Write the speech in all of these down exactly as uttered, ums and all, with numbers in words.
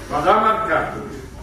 Madame Arcado.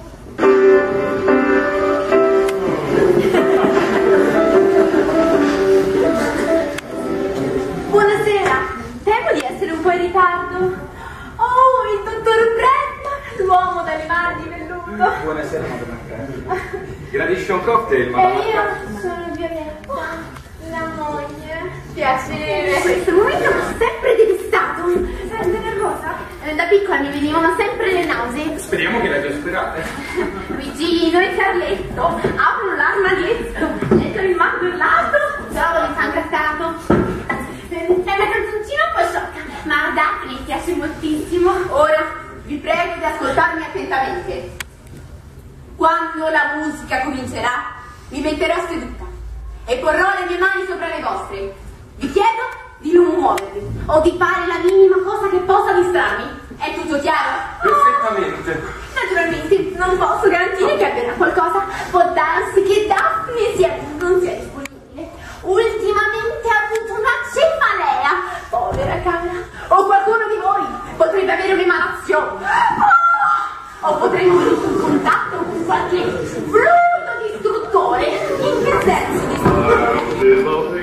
Buonasera, temo di essere un po' in ritardo. Oh, il dottor Bradman, l'uomo dalle mani velluto. Buonasera, Madame Arcado. Gradisce un cocktail, Madame E io Arcado? sono Violetta, la moglie. Piacere. Questo momento mi ha sempre devastato. Sei nervosa? Eh, Da piccola mi venivano sempre le nausee. Speriamo che le abbia superate. Luigino e Carletto aprono l'armadietto, entrano il mandollato, trovo il sangrattato. È una canzoncina un po' sciocca, ma a Daphne piace moltissimo. Ora vi prego di ascoltarmi attentamente. Quando la musica comincerà, mi metterò seduta e porrò le mie mani sopra le vostre. Vi chiedo di non muovervi o di fare la minima cosa che possa distrarmi. È tutto chiaro? Perfettamente. Naturalmente non posso garantire che avverrà qualcosa. Può darsi che Daphne sia, non sia disponibile. Ultimamente ha avuto una cefalea. Povera cara. O qualcuno di voi potrebbe avere un'emanazione. Oh! O potremmo avere un contatto con qualche fluido distruttore. In che senso distruttore?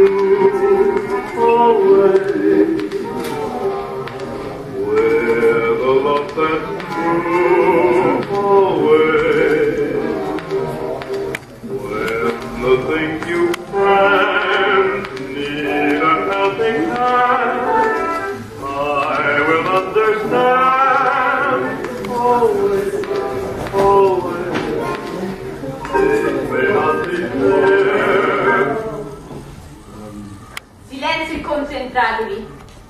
Silenzio e concentratevi.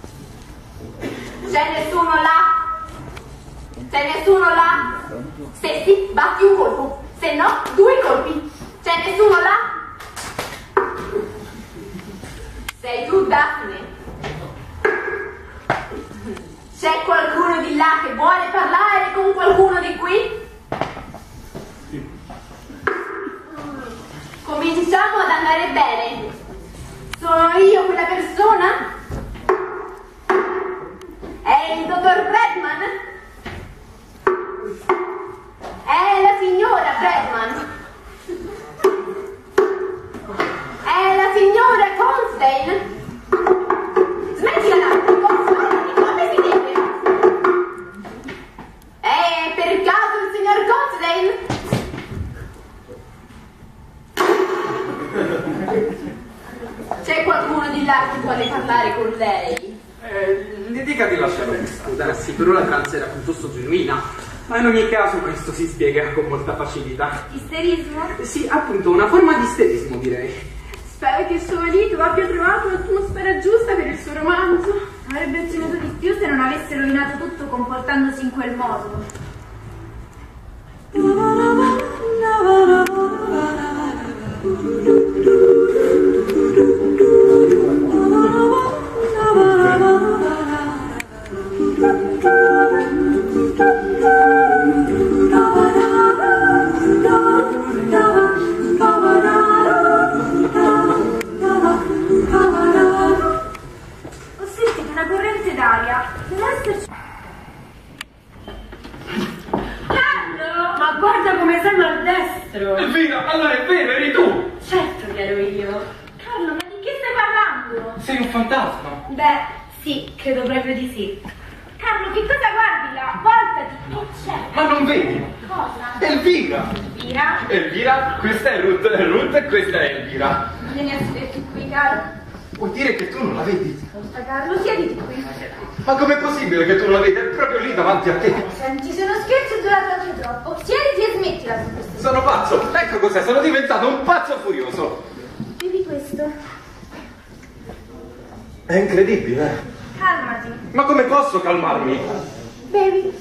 C'è nessuno là? C'è nessuno là? Se sì, batti un colpo. Se no, due colpi. C'è nessuno là? Sei tu, Daphne? C'è qualcuno di là che vuole parlare con qualcuno di qui? Cominciamo ad andare bene. Sono io quella persona? È il dottor Bradman? È la signora Bradman? È la signora Constein? Smettila l'attimo, guardami come si deve. È per caso il signor Constein? C'è qualcuno di là che vuole parlare con lei? Eh, le dica di lasciarlo darsi, però la trance era piuttosto genuina. Ma in ogni caso questo si spiega con molta facilità. Isterismo? Sì, appunto, una forma di isterismo, direi. Spero che il suo marito abbia trovato l'atmosfera giusta per il suo romanzo. Avrebbe ottenuto di più se non avesse rovinato tutto comportandosi in quel modo. Ho sentito una corrente d'aria. Deve esserci. Carlo! Ma guarda come sei maldestro! Elvira, allora è vero, eri tu! Certo che ero io. Carlo, ma di che stai parlando? Sei un fantasma! Beh, sì, credo proprio di sì. Carlo, che cosa guardi là? Voltati, che c'è? Ma non vedi? Cosa? Elvira! Elvira? Elvira, questa è Ruth, Ruth e questa è Elvira. Vieni a sederti qui, Carlo. Vuol dire che tu non la vedi? Ascolta, Carlo, siediti qui. Ma com'è possibile che tu non la vedi? È proprio lì davanti a te. Senti, se uno scherzo è durato anche troppo. Siediti e smettila su questo. Sono pazzo! Ecco cos'è, sono diventato un pazzo furioso! Bevi questo. È incredibile. Calmati. Ma come posso calmarmi? Bevi.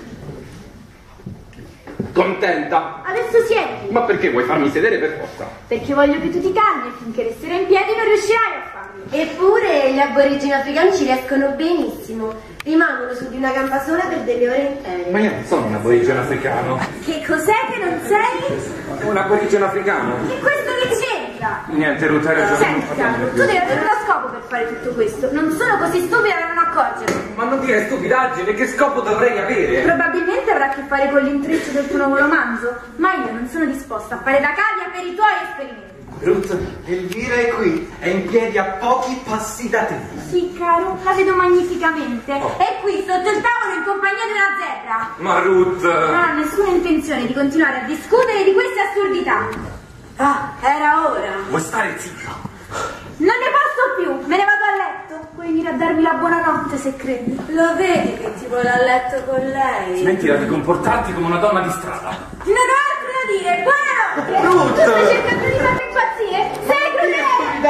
Contenta? Adesso siediti. Ma perché vuoi farmi sedere per forza? Perché voglio che tu ti calmi e finché resterai in piedi non riuscirai a farlo. Eppure gli aborigeni africani ci riescono benissimo. Rimangono su di una gamba sola per delle ore intere. Ma io non sono un aborigeno africano. Che cos'è che non sei? Un aborigeno africano? E questo che c'entra? Niente, Ruth, hai ragione. Senti, Carlo, tu devi avere uno scopo per fare tutto questo. Non sono così stupida da non accorgermi. Ma non dire stupidaggine, che scopo dovrei avere? Probabilmente avrà a che fare con l'intreccio del tuo nuovo romanzo, ma io non sono disposta a fare da cavia per i tuoi esperimenti. Ruth, Elvira è qui, è in piedi a pochi passi da te. Sì, caro, la vedo magnificamente. Oh. È qui, sotto il tavolo, in compagnia di una zebra. Ma Ruth... Non ha nessuna intenzione di continuare a discutere di queste assurdità. Ah, era ora. Vuoi stare zitto? Non ne posso più, me ne vado a letto. Puoi venire a darmi la buonanotte se credi. Lo vedi che ti vuole a letto con lei? Smettila di comportarti come una donna di strada. Non ho altro da dire, buonanotte. Ruth! Tu stai cercando di farmi impazzire? Sei crudele!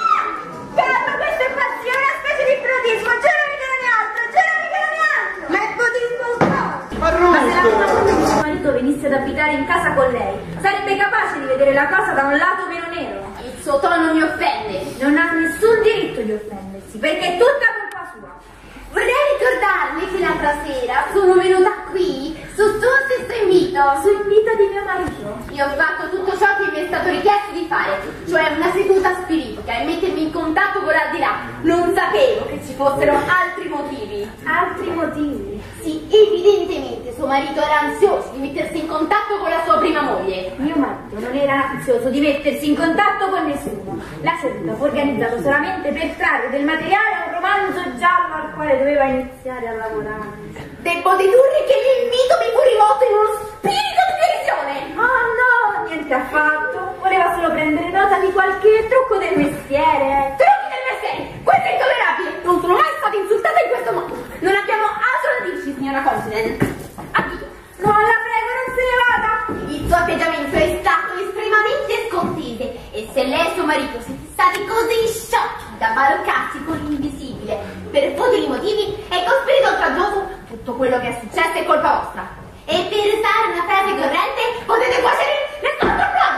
Calma, questa è pazzia, è una specie di prodismo. Giurami che non è altro, giurami che non è altro. Ma è prodismo un po'. Ma Ma se la Ruth! prima volta che mio marito venisse ad abitare in casa con lei, sarebbe capace di vedere la cosa da un lato meno nero. Il suo tono mi offende. Non ha nessun diritto di offendersi, perché è tutta colpa sua. Vorrei ricordarle che l'altra sera sono venuta qui su suo stesso invito. Su invito di mio marito. Io ho fatto tutto ciò che mi è stato richiesto di fare, cioè una seduta spiritica e mettermi in contatto con l'aldilà. Non sapevo che ci fossero altri motivi. Altri motivi? Sì, evidentemente suo marito era ansioso di mettersi in contatto con la sua prima moglie. Mio marito non era ansioso di mettersi in contatto con nessuno. La seduta fu organizzata solamente per trarre del materiale a un romanzo giallo al quale doveva iniziare a lavorare. Devo dedurre che l'invito mi fu rivolto in uno spirito di derisione. Oh no, niente affatto. Voleva solo prendere nota di qualche trucco del mestiere. Trucchi del mestiere, questo è intollerabile. Non sono mai stata insultata in questo modo. Non abbiamo altro da dirci, signora Considel. Addio. No, la prego, non se ne vada. Il suo atteggiamento è stato estremamente scortese e se lei e suo marito siete stati così sciocchi da baloccarsi con l'invisibile per futili motivi e con spirito oltraggioso, tutto quello che è successo è colpa vostra. E per usare una frase corrente potete cuocere nessun altro prato.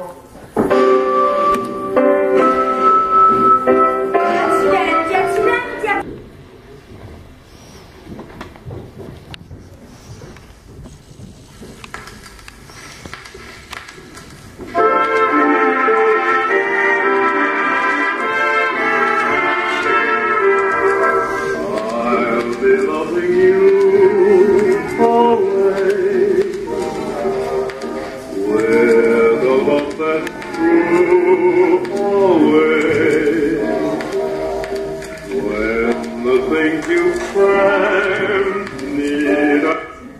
Accidenti, accidenti. I'll be loving you always with a love that's true always. When the things you find need a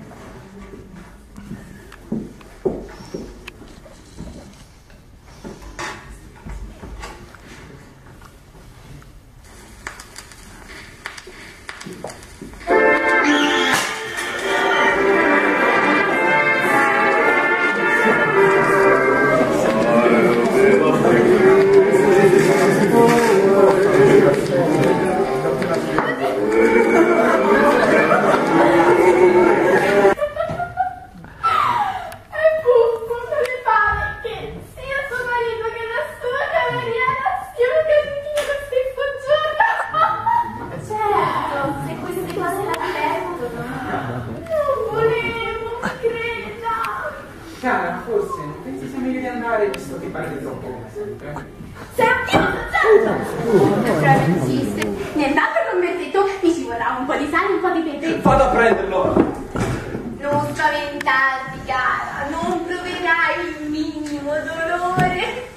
Cara, forse non pensi sia meglio di andare visto che parli troppo come sempre? Sei attivo, certo! Insiste. Nient'altro commettetto, mi ci vorrà un po' di sale e un po' di pepe. Vado a prenderlo! Non spaventarti, cara, non proverai il minimo dolore.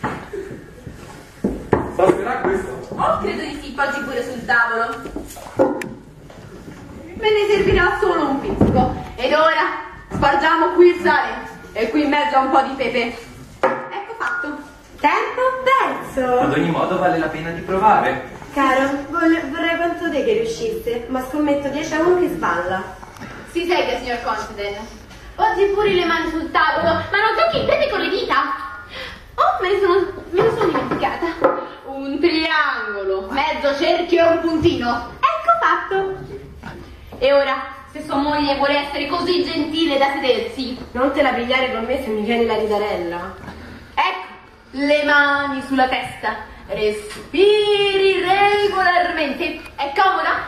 Basterà questo? Oh, credo di sì, poggi pure sul tavolo. Me ne servirà solo un pizzico. Ed ora spargiamo qui il sale e qui in mezzo a un po' di pepe. Ecco fatto. Tempo perso. Ad ogni modo vale la pena di provare. Caro, vol- vorrei quanto te che riuscisse, ma scommetto dieci a uno che sballa. Si sega, signor Considel. Poggi pure le mani sul tavolo, ma non tocchi il pepe con le dita. Oh, me ne sono, me ne sono dimenticata. Un triangolo, mezzo cerchio e un puntino. Ecco fatto. E ora, se sua moglie vuole essere così gentile da sedersi. Non te la pigliare con me se mi viene la ridarella. Ecco, le mani sulla testa. Respiri regolarmente. È comoda?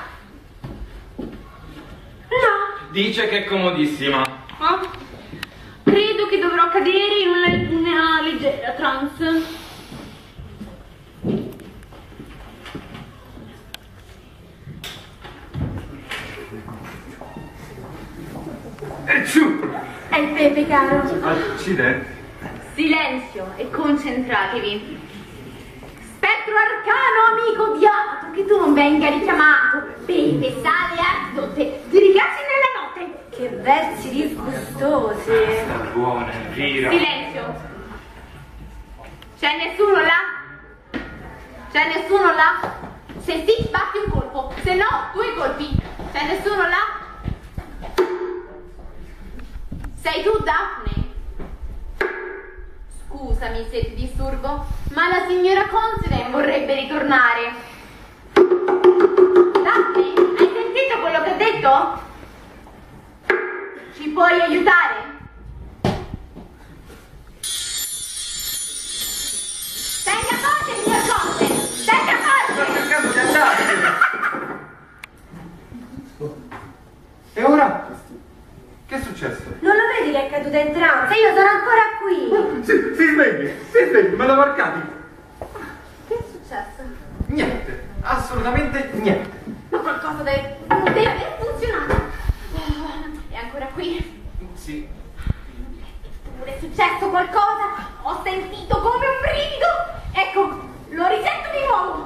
No. Dice che è comodissima. Oh. Credo che dovrò cadere in una, una leggera trance. E giù! È il pepe, caro. Accidenti. Silenzio e concentratevi. Spettro arcano, amico diavolo, che tu non venga richiamato. Pepe, sale ardote, ti ricassi nella notte. Che versi disgustosi. Sta buona, Elvira. Silenzio. C'è nessuno là? C'è nessuno là? Se sì, batti un colpo. Se no, due colpi. C'è nessuno là? Sei tu, Daphne? Scusami se ti disturbo, ma la signora Considine vorrebbe ritornare. Daphne, hai sentito quello che ho detto? Ci puoi aiutare? Tenga forte, signor Conte! Tenga forte! Sto cercando di andare. E ora? Che è successo? Non lo vedi che è caduta in trance? Io sono ancora qui. Si, si svegli, si svegli, me la marcati. Che è successo? Niente, assolutamente niente. Ma qualcosa deve, deve aver funzionato. È ancora qui? Sì. Eppure è successo qualcosa? Ho sentito come un brivido! Ecco, lo risento di nuovo!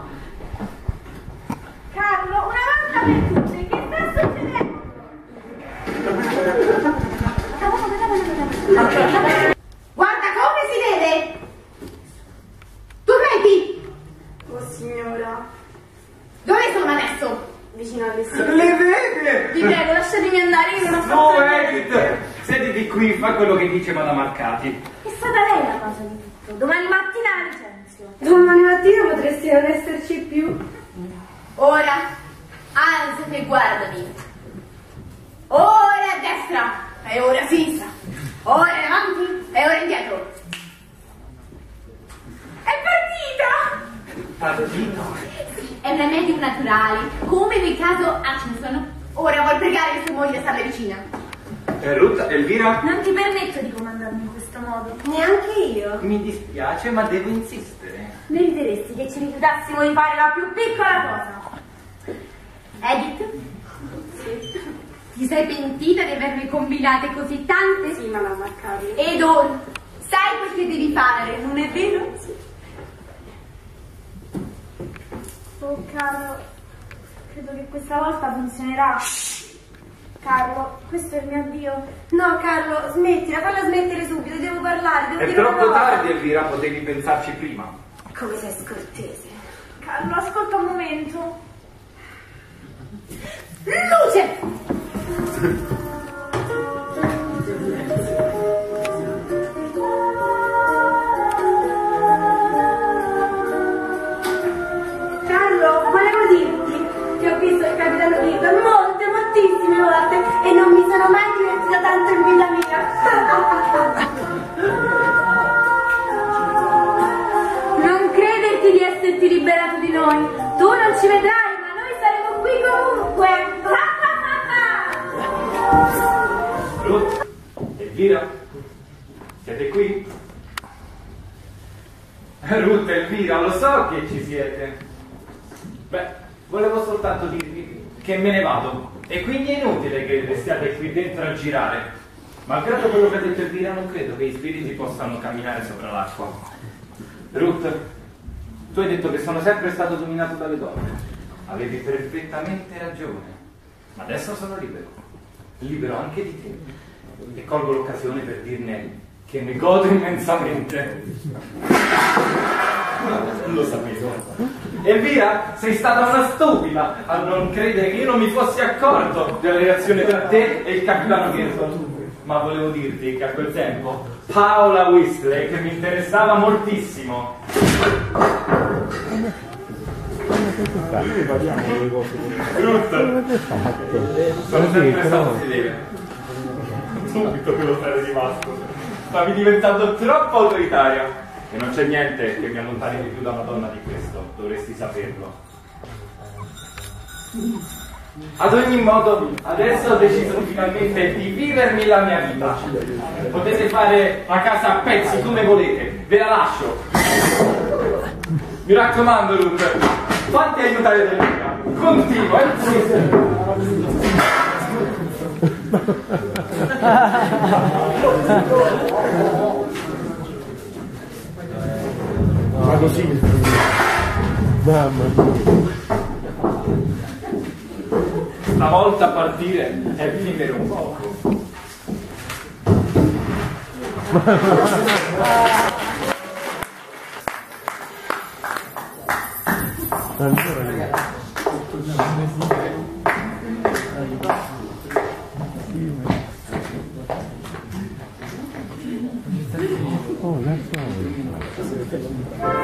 Carlo, una volta per tutte, che sta succedendo? Guarda come si vede! Tu reti! Oh signora. Dove sono adesso? Vicino alle sue. Le vede! Vi prego, lasciatemi andare, io non ho No, fatto niente. Edith! Sediti qui, fa quello che dice Madame Arcati. È stata lei la cosa di tutto. Domani mattina la licenzio. Domani mattina potresti non esserci più. Ora, alzati e guardami. Ora a destra e ora a sinistra. Ora in avanti e ora indietro. È partita! Partito? È un remedio naturale, come nel caso Hutchinson. Ora vuol pregare sua moglie a starle vicina. Eh, Ruth, Elvira? Non ti permetto di comandarmi in questo modo. Neanche io. Mi dispiace, ma devo insistere. Meriteresti che ci rifiutassimo di fare la più piccola cosa. Edith? Sì. Ti sei pentita di avermi combinate così tante? Sì, Madame Arcati. Ed ora, sai quel che devi fare, non è vero? Sì. Oh, Carlo, credo che questa volta funzionerà. Carlo, questo è il mio addio. No, Carlo, smettila, falla smettere subito, devo parlare, devo È dire una troppo cosa. tardi, Elvira, potevi pensarci prima. Come sei scortese. Carlo, ascolta un momento. Luce! Carlo, volevo dirti che ho visto il capitano Hilton molte, moltissime volte e non mi sono mai divertita tanto in vita mia. Non crederti di esserti liberato di noi. Tu non ci vedrai, ma noi saremo qui comunque. Ruth? Elvira? Siete qui? Ruth, Elvira, lo so che ci siete. Beh, volevo soltanto dirvi che me ne vado. E quindi è inutile che restiate qui dentro a girare. Malgrado quello che ha detto Elvira, non credo che i spiriti possano camminare sopra l'acqua. Ruth, tu hai detto che sono sempre stato dominato dalle donne. Avevi perfettamente ragione. Ma adesso sono libero. Libero anche di te. E colgo l'occasione per dirne che ne godo immensamente. Lo sapevo. Elvira, sei stata una stupida a non credere che io non mi fossi accorto della relazione tra te e il capitano Hilton. Ma volevo dirti che a quel tempo Paola Weasley, che mi interessava moltissimo. Ruth, sono sempre stato fedele. Subito che lo sarei rimasto. Stavi diventando troppo autoritaria e non c'è niente che mi allontani di più da una donna di questo, dovresti saperlo. Ad ogni modo, adesso ho deciso finalmente di vivermi la mia vita. Potete fare la casa a pezzi come volete, ve la lascio. Mi raccomando, Ruth, fatti aiutare da Elvira. Continua, è Ma così. Mamma mia. Stavolta partire è vivere un poco. Oh, that's all.